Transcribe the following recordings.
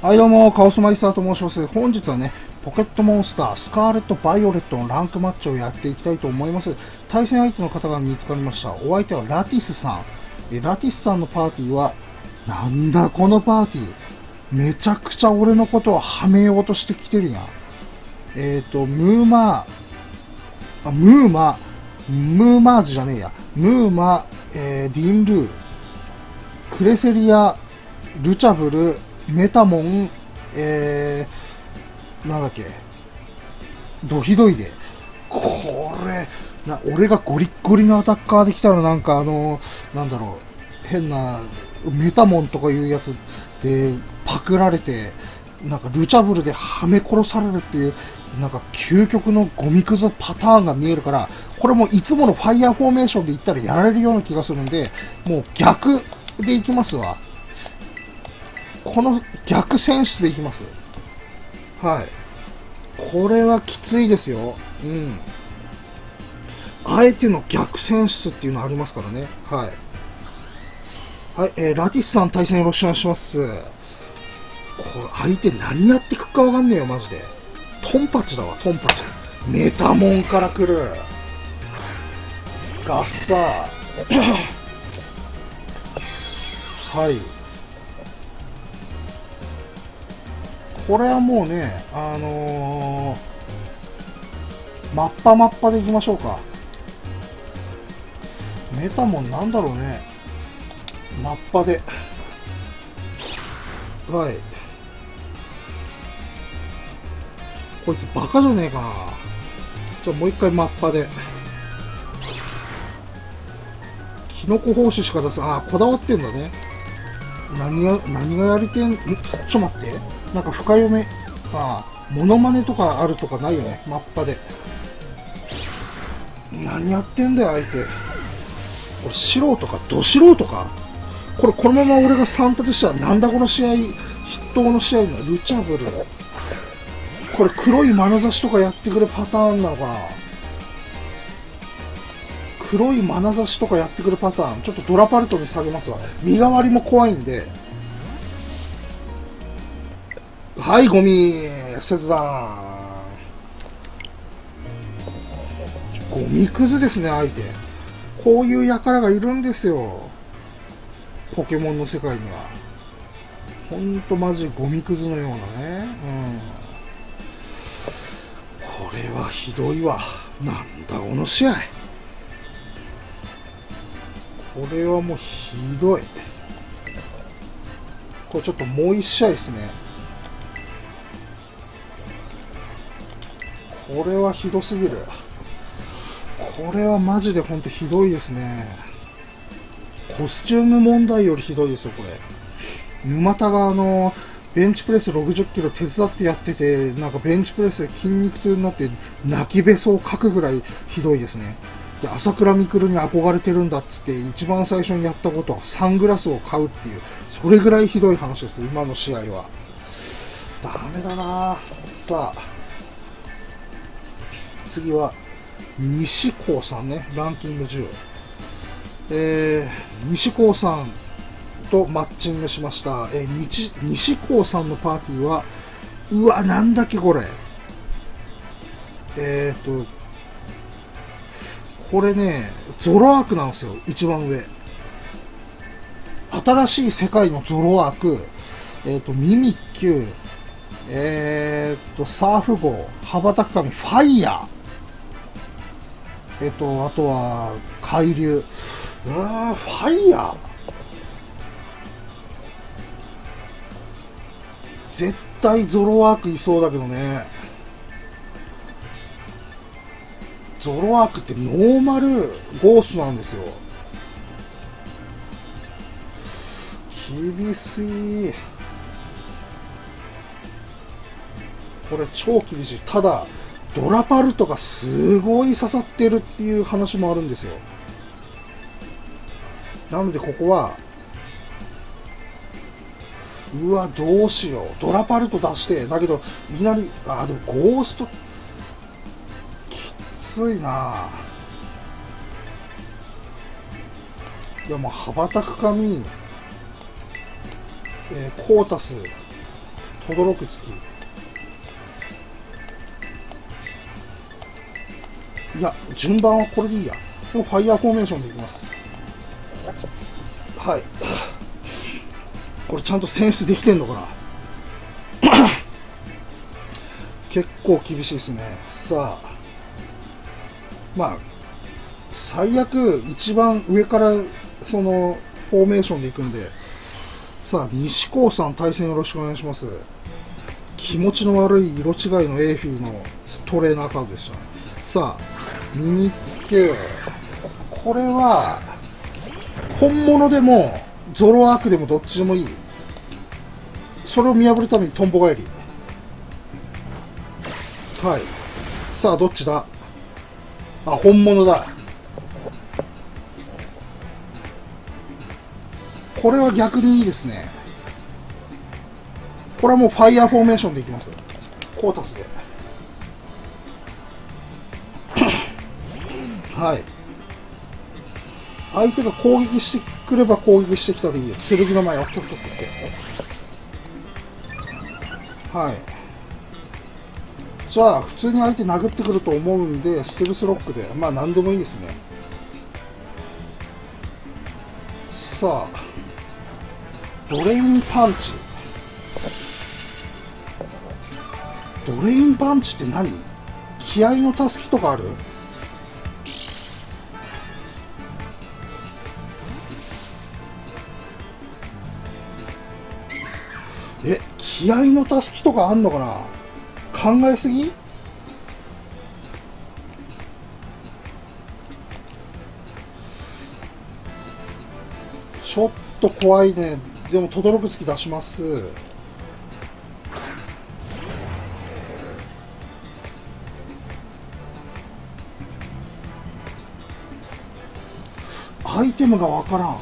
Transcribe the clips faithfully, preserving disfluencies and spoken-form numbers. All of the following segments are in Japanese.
はいどうも、カオスマイスターと申します。本日はね、ポケットモンスター、スカーレット・バイオレットのランクマッチをやっていきたいと思います。対戦相手の方が見つかりました。お相手はラティスさん。えラティスさんのパーティーは、なんだこのパーティー。めちゃくちゃ俺のことをはめようとしてきてるやん。えっ、ー、と、ムーマー、あ、ムーマー、ムーマージじゃねえや。ムーマ、えー、ディンルー、クレセリア、ルチャブル、メタモン、えー、なんだっけ、ドヒドイで、これ、な俺がゴリッゴリのアタッカーできたらなんかあの、なんだろう、変な、メタモンとかいうやつでパクられて、なんかルチャブルではめ殺されるっていう、なんか究極のゴミくずパターンが見えるから、これもいつものファイヤーフォーメーションで言ったらやられるような気がするんで、もう逆でいきますわ。この逆選出でいきます。はい。これはきついですよ。うん。あえての逆選出っていうのありますからね。はい。はい、えー、ラティスさん対戦よろしくお願いします。これ相手何やってくかわかんねえよ、マジで。トンパチだわ、トンパチ。メタモンから来る。ガッサー。はい。これはもうね、あのー、マッパマッパでいきましょうか。メタモンなんだろうね。マッパで。はい。こいつバカじゃねえかな。じゃあもう一回マッパで。キノコ胞子しか出す。ああ、こだわってんだね。何が、何がやりてん、んちょっと待って。なんか深読め、ああ、モノマネとかあるとかないよね、マッパで。何やってんだよ、相手。これ、素人か、ど素人か。これ、このまま俺がさん立てしたら、なんだこの試合、筆頭の試合のルチャブル。これ、黒い眼差しとかやってくるパターンなのかな。黒い眼差しとかやってくるパターン。ちょっとドラパルトに下げますわ。身代わりも怖いんで。はい、ゴミ切断。ゴミクズですね、相手。こういう輩がいるんですよ。ポケモンの世界には。ほんとマジゴミクズのようなね。うん。これはひどいわ。なんだ、この試合。これはもうひどい。これちょっともう一試合ですね。これはひどすぎる。これはマジでほんとひどいですね。コスチューム問題よりひどいですよ、これ。沼田があの、ベンチプレスろくじゅっキロ手伝ってやってて、なんかベンチプレスで筋肉痛になって泣きべそをかくぐらいひどいですね。で、朝倉未来に憧れてるんだっつって、一番最初にやったことはサングラスを買うっていう、それぐらいひどい話です、今の試合は。ダメだな。さあ。次は西高さんね、ランキングじゅう、えー、西高さんとマッチングしました。えー、西西高さんのパーティーは、うわ、なんだっけこれ、えっとこれね、ゾロアークなんですよ、一番上。新しい世界のゾロアーク、えっとミミッキュ、えっとサーフ号、羽ばたく神、ファイヤー、えっと、あとは、海流。うわー、ファイヤー。絶対ゾロワークいそうだけどね。ゾロワークってノーマルゴーストなんですよ。厳しい。これ超厳しい。ただ、ドラパルトがすごい刺さってるっていう話もあるんですよ。なのでここは、うわ、どうしよう。ドラパルト出して、だけど、いきなり、あ、でもゴースト、きついな。いや、もう羽ばたく髪、えー、コータス、 轟く突き。いや、順番はこれでいいや。もうファイヤーフォーメーションでいきます。はい。これちゃんと選出できてんのかな結構厳しいですね。さあ。まあ、最悪一番上からそのフォーメーションでいくんで、さあ、西高さん対戦よろしくお願いします。気持ちの悪い色違いのエーフィーのトレーナーカードでしたね。さあ、ミニキュー。これは、本物でも、ゾロアークでもどっちでもいい。それを見破るためにトンボ返り。はい。さあ、どっちだ？あ、本物だ。これは逆にいいですね。これはもうファイヤーフォーメーションでいきます。コータスで。はい。相手が攻撃してくれば攻撃してきたでいいよ。剣の前、オッケーオッケーオッケー。はい。じゃあ、普通に相手殴ってくると思うんで、ステルスロックで、まあ何でもいいですね。さあ、ドレインパンチ。ドレインパンチって何？気合のたすきとかある？え、気合のたすきとかあんのかな？考えすぎ？ちょっと怖いね。でも、轟く突き出します。アイテムがわからん。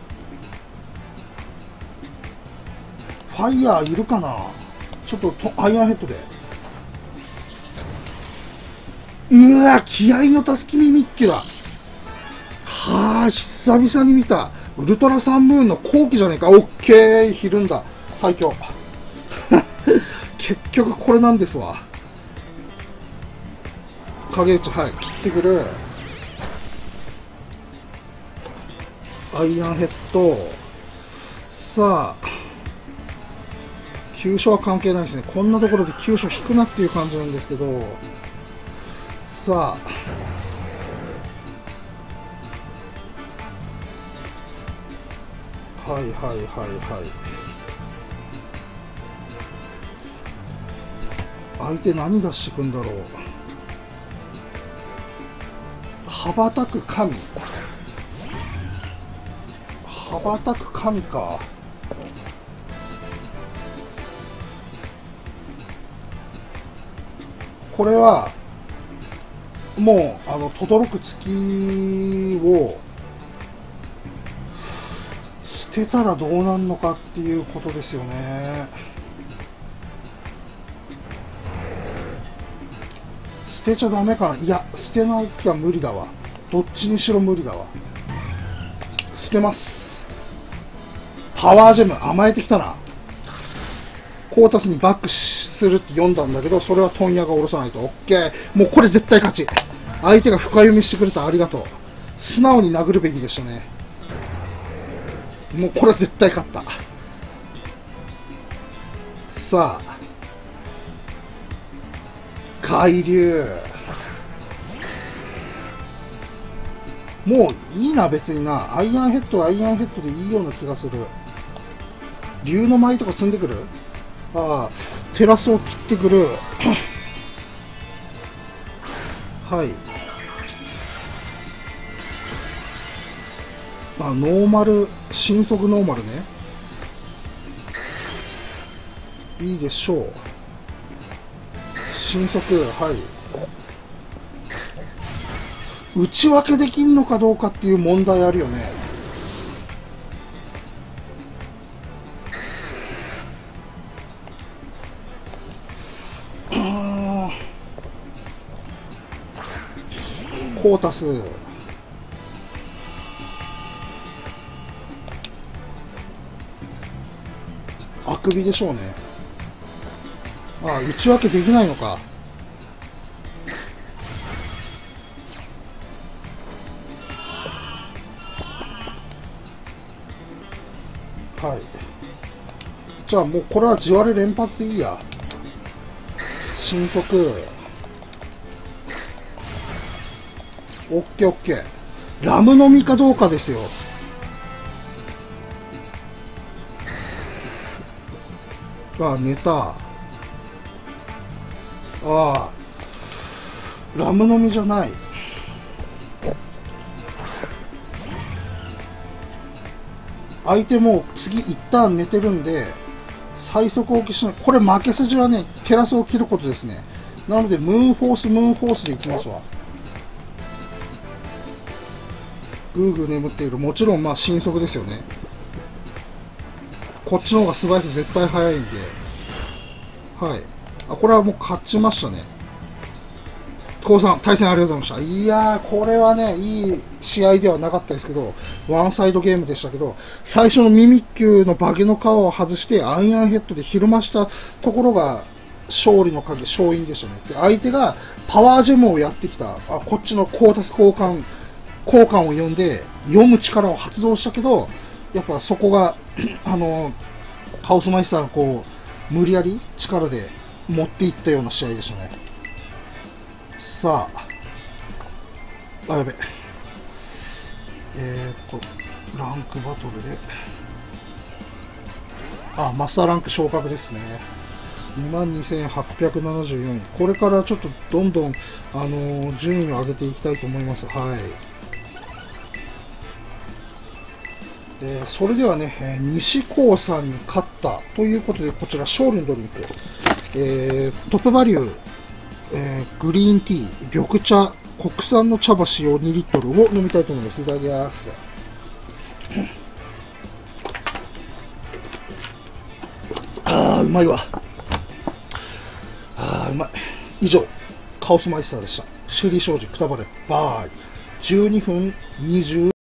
ファイヤーいるかな？ちょっととアイアンヘッドで。うわ、気合のたすきミミッキュだ。はあ、久々に見た。ウルトラサンムーンの後期じゃねえか。オッケー、ひるんだ。最強。結局これなんですわ。影打ち、はい、切ってくる。アイアンヘッド。さあ、急所は関係ないですね。こんなところで急所引くなっていう感じなんですけど。さあ、はいはいはいはい。相手何出してくんだろう。羽ばたく神。羽ばたく神か。これはもうあの轟く突きを捨てたらどうなんのかっていうことですよね。捨てちゃダメかな。いや、捨てなきゃ無理だわ。どっちにしろ無理だわ。捨てます。パワージェム甘えてきたな。コータスにバックするって読んだんだけど、それは問屋が下ろさないと。オッケー。もうこれ絶対勝ち。相手が深読みしてくれた。ありがとう。素直に殴るべきでしたね。もうこれは絶対勝った。さあ、海流。もういいな、別にな。アイアンヘッドはアイアンヘッドでいいような気がする。竜の舞とか積んでくる？ああ、テラスを切ってくる。はい。まあ、ノーマル、新速ノーマルね。いいでしょう。新速、はい。内訳できんのかどうかっていう問題あるよね。コータス。あくびでしょうね。 あ、内訳できないのか。はい。じゃあもうこれは地割れ連発でいいや。神速。オッケーオッケー。ラムのみかどうかですよ。あ、寝た。ああ、ラムのみじゃない。相手も次一旦寝てるんで最速を消しない。これ負け筋はね、テラスを切ることですね。なのでムーンフォースムーンフォースでいきますわ。ぐーぐー眠っている。もちろんまあ神速ですよね。こっちの方がスパイス絶対速いんで、はい。あ、これはもう勝ちましたね。高さん、対戦ありがとうございました。いやー、これはね、いい試合ではなかったですけど、ワンサイドゲームでしたけど、最初のミミッキュのバゲの皮を外して、アイアンヘッドでひるましたところが、勝利の鍵、勝因でしたね。で、相手がパワージェムをやってきた、あ、こっちのコータス交換、交換を読んで、読む力を発動したけど、やっぱそこが、あの、カオスマイスターがこう、無理やり力で持っていったような試合でしたね。さあ、あ、やべ。えーと、ランクバトルで、あ、マスターランク昇格ですね。にまんにせんはっぴゃくななじゅうよんい。これからちょっとどんどん、あのー、順位を上げていきたいと思います。はい。えー、それではね、えー、西高さんに勝ったということで、こちら勝利のドリンク、えー、トップバリュー、えー、グリーンティー、緑茶、国産の茶葉使用にリットルを飲みたいと思います。いただきます。あー、うまいわ。あー、うまい。以上、カオスマイスターでした。修理商事くたばれバーイ。じゅうにふんにじゅう